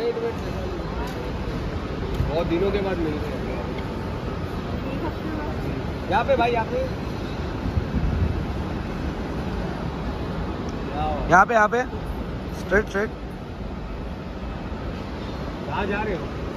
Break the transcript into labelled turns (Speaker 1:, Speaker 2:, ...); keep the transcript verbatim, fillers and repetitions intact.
Speaker 1: एक मिनट, बहुत दिनों के बाद मिल रहे हैं। यहाँ पे भाई, यहाँ पे
Speaker 2: यहाँ पे यहाँ पे स्ट्रेट स्ट्रेट।
Speaker 1: कहाँ जा रहे हो?